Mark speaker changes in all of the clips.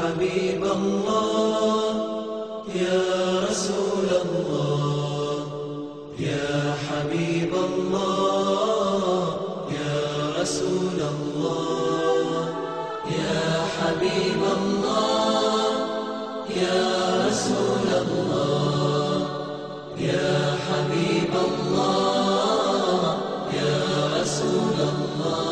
Speaker 1: حبيب الله يا رسول الله يا حبيب الله يا رسول الله يا حبيب الله يا رسول الله يا حبيب الله يا رسول الله.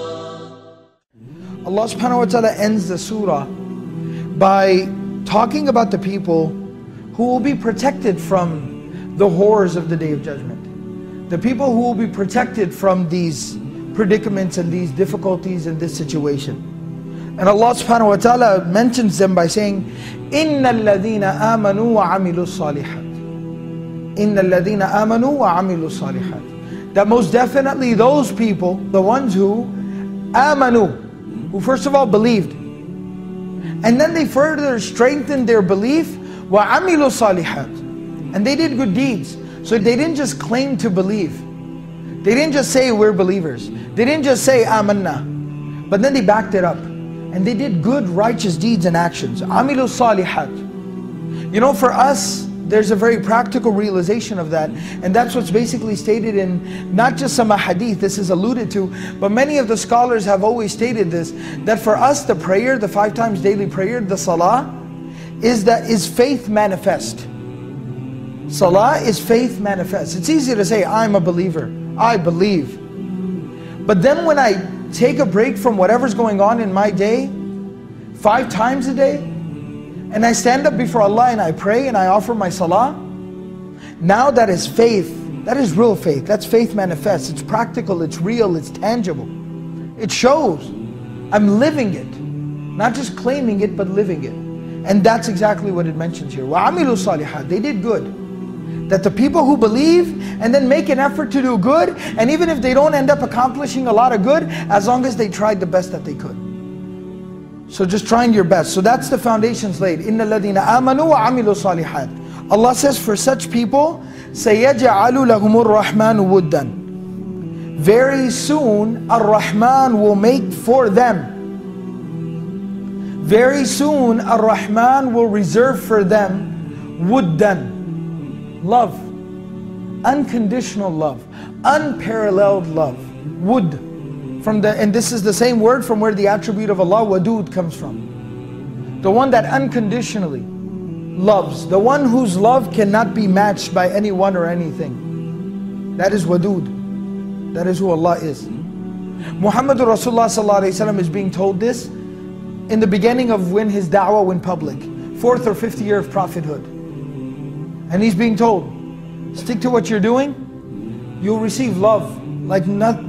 Speaker 2: Allah subhanahu wa ta'ala ends the surah by talking about the people who will be protected from the horrors of the Day of Judgment. The people who will be protected from these predicaments and these difficulties in this situation. And Allah subhanahu wa ta'ala mentions them by saying, إِنَّ الَّذِينَ آمَنُوا وَعَمِلُوا الصَّالِحَاتِ إِنَّ الَّذِينَ آمَنُوا وَعَمِلُوا الصَّالِحَاتِ. That most definitely those people, the ones who آمَنُوا, who first of all believed, and then they further strengthened their belief, وَعَمِلُوا الصَّالِحَاتِ, and they did good deeds. So they didn't just claim to believe. They didn't just say we're believers. They didn't just say amanna. But then they backed it up. And they did good righteous deeds and actions. عَمِلُوا الصَّالِحَاتِ. You know, for us, there's a very practical realization of that. And that's what's basically stated in not just some hadith, this is alluded to, but many of the scholars have always stated this, that for us the prayer, the 5 times daily prayer, the salah, is faith manifest. Salah is faith manifest. It's easy to say, I'm a believer, I believe. But then when I take a break from whatever's going on in my day, 5 times a day, and I stand up before Allah and I pray and I offer my salah, now that is faith. That is real faith. That's faith manifest. It's practical, it's real, it's tangible. It shows. I'm living it. Not just claiming it, but living it. And that's exactly what it mentions here. وَعَمِلُوا الصَّالِحَاتِ. They did good. That the people who believe and then make an effort to do good, and even if they don't end up accomplishing a lot of good, as long as they tried the best that they could. So just trying your best. So that's the foundations laid. إِنَّ الَّذِينَ آمَنُوا وَعَمِلُوا الصَّالِحَاتِ. Allah says for such people, سَيَجْعَلُ لَهُمُ الرَّحْمَنُ وُدًّا. Very soon, Ar-Rahman will make for them. Very soon, Ar-Rahman will reserve for them wuddan, love, unconditional love, unparalleled love. Wud, and this is the same word from where the attribute of Allah, wadud, comes from. The one that unconditionally loves, the one whose love cannot be matched by anyone or anything. That is wadud. That is who Allah is. Muhammadur Rasulullah sallallahu alaihi wasallam is being told this in the beginning of when his da'wah went public, 4th or 5th year of prophethood. And he's being told, stick to what you're doing, you'll receive love like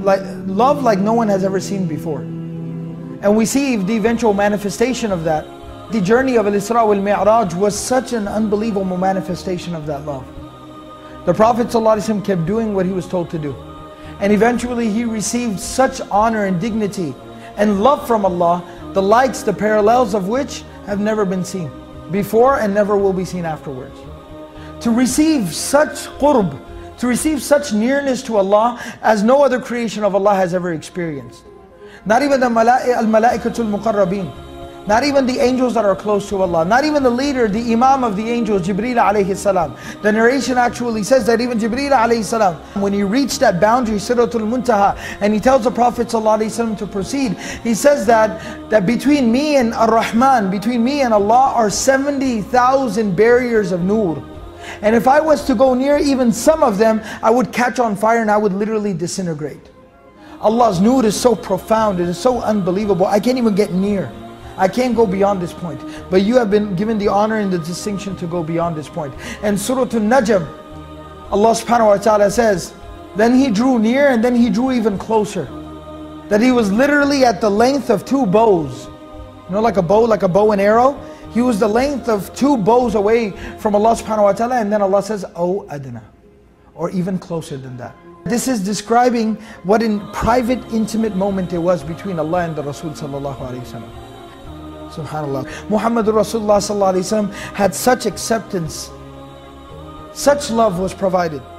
Speaker 2: no one has ever seen before. And we see the eventual manifestation of that. The journey of Al-Isra wal-Mi'raj was such an unbelievable manifestation of that love. The Prophet ﷺ kept doing what he was told to do. And eventually he received such honor and dignity and love from Allah, the likes, the parallels of which have never been seen before and never will be seen afterwards. To receive such qurb, to receive such nearness to Allah as no other creation of Allah has ever experienced. Not even the al-malaikatul muqarrabeen, not even the angels that are close to Allah, not even the leader, the imam of the angels, Jibreel alayhi salam. The narration actually says that even Jibreel alayhi salam, when he reached that boundary, Sidratul Muntaha, and he tells the Prophet sallallahu alaihi wasallam to proceed, he says that between me and Ar-Rahman, between me and Allah are 70,000 barriers of nur. And if I was to go near even some of them, I would catch on fire and I would literally disintegrate. Allah's nur is so profound, it is so unbelievable, I can't even get near. I can't go beyond this point. But you have been given the honor and the distinction to go beyond this point. And Surah An-Najm, Allah subhanahu wa ta'ala says, then he drew near and then he drew even closer. That he was literally at the length of 2 bows. You know, like a bow and arrow? He was the length of 2 bows away from Allah subhanahu wa ta'ala, and then Allah says, "Oh adna," or even closer than that. This is describing what a private, intimate moment it was between Allah and the Rasul sallallahu alayhi wa sallam. SubhanAllah. Muhammadur Rasulullah sallallahu alayhi wa sallam had such acceptance, such love was provided.